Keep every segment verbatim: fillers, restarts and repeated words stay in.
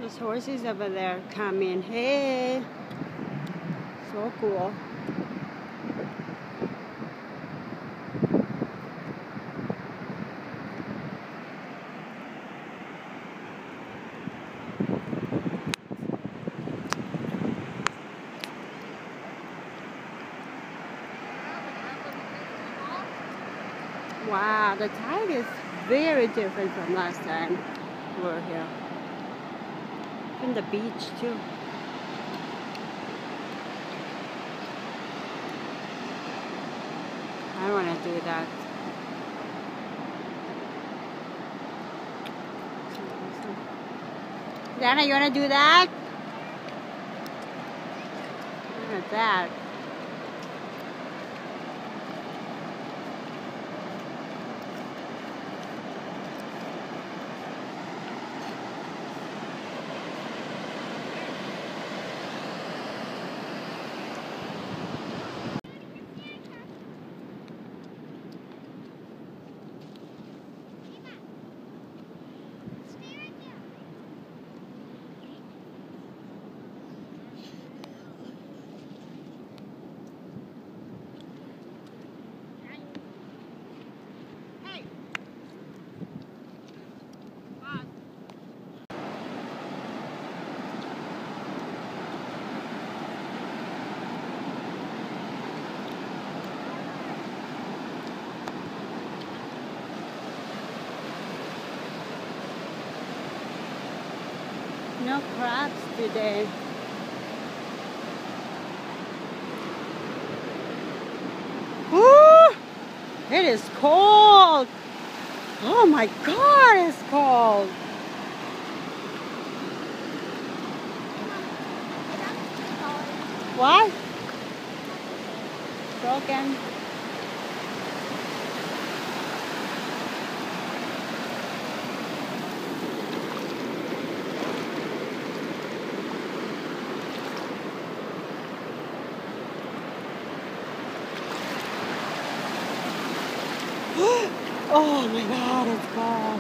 Those horses over there coming. Hey, so cool. Wow, the tide is very different from last time we were here. And the beach too. I don't want to do that. Dana, you want to do that? Look at that. No crabs today. Ooh, it is cold. Oh my God, it's cold. What? Broken. Oh my God, it's cold.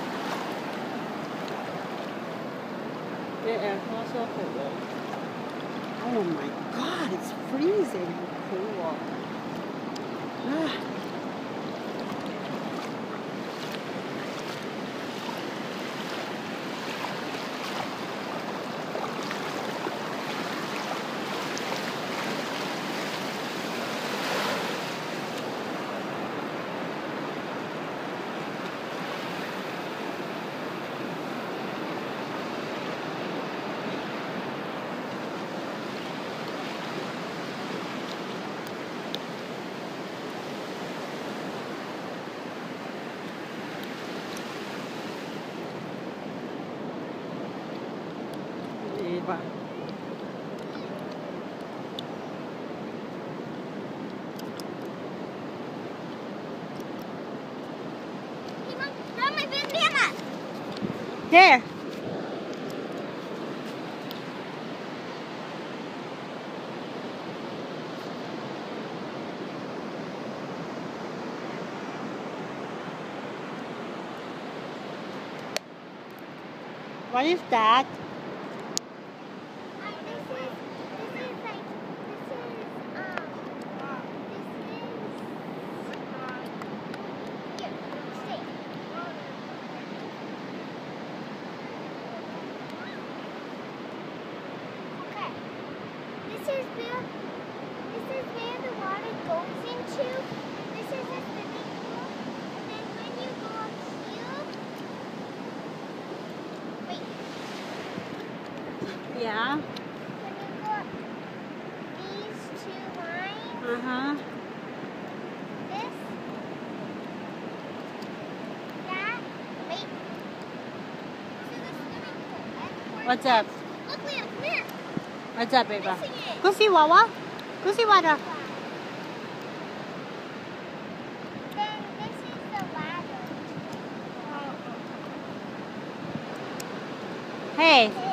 Yeah, also cold. Oh my God, it's freezing cool. Ah. Iba. There. What is that? This is where this is where the water goes into. This is a swimming pool. And then when you go up here, wait. Yeah. When you go up these two lines, Uh-huh. this, that, wait. This is a swimming pool. What's up? Look, Liam, come here. What's up, baby? Missing it. Go see Wawa. Go see Wawa. Then this is the ladder. Hey.